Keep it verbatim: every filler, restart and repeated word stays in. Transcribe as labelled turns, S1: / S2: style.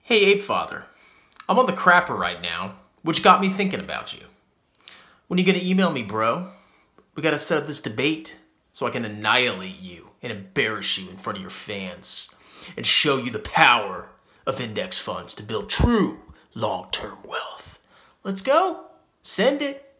S1: Hey Apefather, I'm on the crapper right now, which got me thinking about you. When you gonna email me, bro? We gotta set up this debate so I can annihilate you and embarrass you in front of your fans and show you the power of index funds to build true long-term wealth. Let's go. Send it.